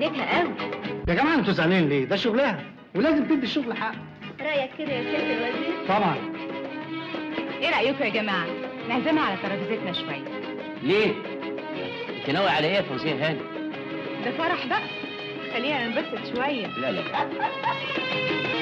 عجبتها قوي. يا جماعه انتوا زعلانين ليه؟ ده شغلها ولازم تدي الشغل حقه. رايك كده يا سياده الوزير؟ طبعا. ايه رايكم يا جماعه نعزمها على ترابيزتنا شويه؟ ليه؟ انت ناوي على ايه يا فوزيه هاني؟ ده فرح بقى، خلينا ننبسط شويه. لا لا